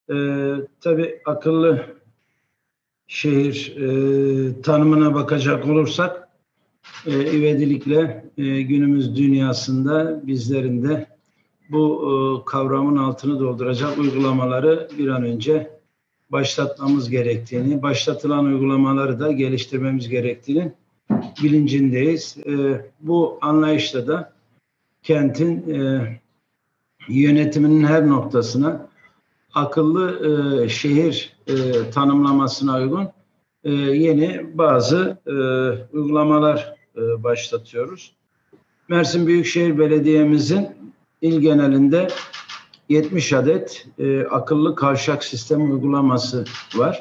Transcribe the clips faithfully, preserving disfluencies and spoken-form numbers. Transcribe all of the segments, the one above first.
Ee, tabii akıllı şehir e, tanımına bakacak olursak e, ivedilikle e, günümüz dünyasında bizlerin de bu e, kavramın altını dolduracak uygulamaları bir an önce başlatmamız gerektiğini, başlatılan uygulamaları da geliştirmemiz gerektiğini bilincindeyiz. E, bu anlayışla da kentin e, yönetiminin her noktasına akıllı e, şehir e, tanımlamasına uygun e, yeni bazı e, uygulamalar e, başlatıyoruz. Mersin Büyükşehir Belediye'mizin il genelinde yetmiş adet e, akıllı kavşak sistemi uygulaması var.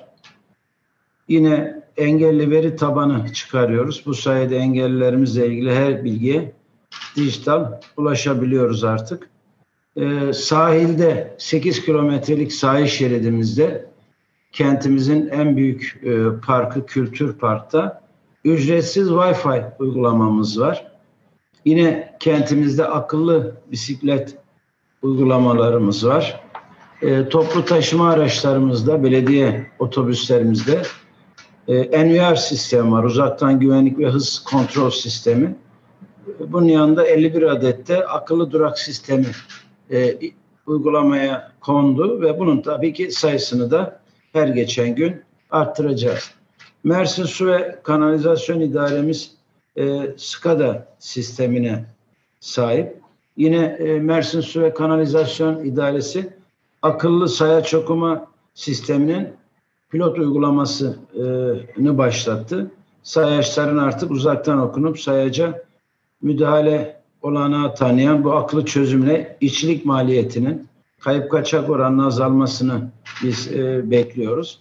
Yine engelli veri tabanı çıkarıyoruz. Bu sayede engellilerimizle ilgili her bilgiye dijital ulaşabiliyoruz artık. Ee, sahilde sekiz kilometrelik sahil şeridimizde kentimizin en büyük e, parkı Kültür Park'ta ücretsiz Wi-Fi uygulamamız var. Yine kentimizde akıllı bisiklet uygulamalarımız var. E, toplu taşıma araçlarımızda, belediye otobüslerimizde e, N V R sistemi var. Uzaktan güvenlik ve hız kontrol sistemi. Bunun yanında elli bir adette akıllı durak sistemi e, uygulamaya kondu ve bunun tabii ki sayısını da her geçen gün arttıracağız. Mersin Su ve Kanalizasyon İdaremiz e, SCADA sistemine sahip. Yine e, Mersin Su ve Kanalizasyon İdaresi akıllı sayaç okuma sisteminin pilot uygulamasını başlattı. Sayaçların artık uzaktan okunup sayaca müdahale olanağı tanıyan bu akıllı çözümle işçilik maliyetinin kayıp kaçak oranının azalmasını biz e, bekliyoruz.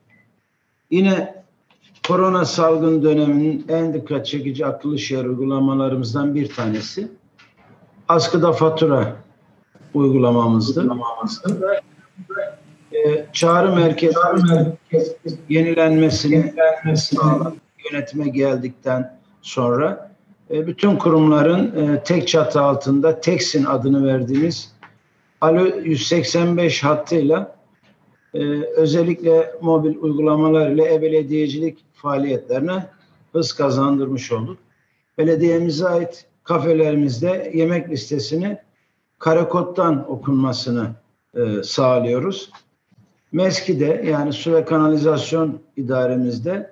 Yine korona salgın döneminin en dikkat çekici akıllı şehir uygulamalarımızdan bir tanesi askıda fatura uygulamamızdı. Uygulamamızdı. E, çağrı merkezi yenilenmesini sağladık. Yönetime geldikten sonra bütün kurumların e, tek çatı altında Teksin adını verdiğimiz Alo yüz seksen beş hattıyla e, özellikle mobil uygulamalar ile e-belediyecilik faaliyetlerine hız kazandırmış olduk. Belediyemize ait kafelerimizde yemek listesini karekoddan okunmasını e, sağlıyoruz. MESKİ'de yani Su ve Kanalizasyon İdaremizde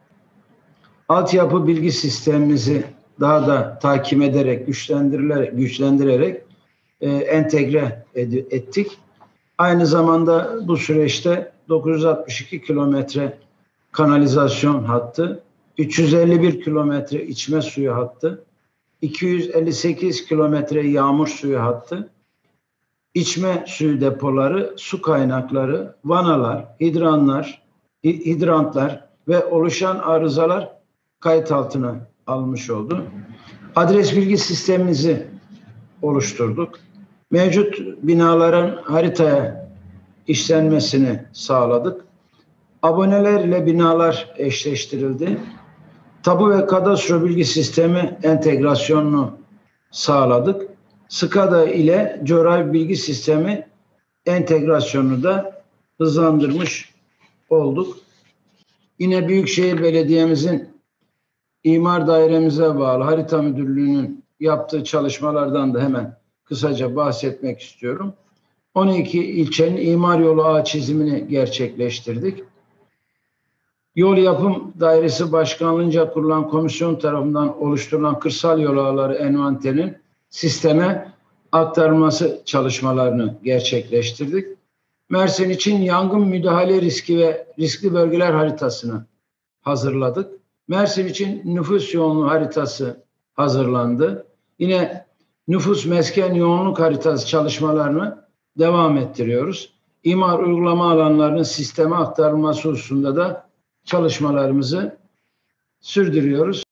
altyapı bilgi sistemimizi daha da takip ederek, güçlendirerek, güçlendirerek e, entegre ed- ettik. Aynı zamanda bu süreçte dokuz yüz altmış iki kilometre kanalizasyon hattı, üç yüz elli bir kilometre içme suyu hattı, iki yüz elli sekiz kilometre yağmur suyu hattı, içme suyu depoları, su kaynakları, vanalar, hidranlar, hidrantlar ve oluşan arızalar kayıt altına almış oldu. Adres bilgi sistemimizi oluşturduk. Mevcut binaların haritaya işlenmesini sağladık. Aboneler ile binalar eşleştirildi. Tapu ve kadastro bilgi sistemi entegrasyonunu sağladık. SCADA ile coğrafi bilgi sistemi entegrasyonunu da hızlandırmış olduk. Yine Büyükşehir Belediye'mizin İmar Dairemize bağlı Harita Müdürlüğü'nün yaptığı çalışmalardan da hemen kısaca bahsetmek istiyorum. on iki ilçenin imar yolu ağ çizimini gerçekleştirdik. Yol Yapım Dairesi Başkanlığı'nca kurulan komisyon tarafından oluşturulan kırsal yol ağları envanterinin sisteme aktarılması çalışmalarını gerçekleştirdik. Mersin için yangın müdahale riski ve riskli bölgeler haritasını hazırladık. Mersin için nüfus yoğunluğu haritası hazırlandı. Yine nüfus mesken yoğunluk haritası çalışmalarını devam ettiriyoruz. İmar uygulama alanlarının sisteme aktarılması hususunda da çalışmalarımızı sürdürüyoruz.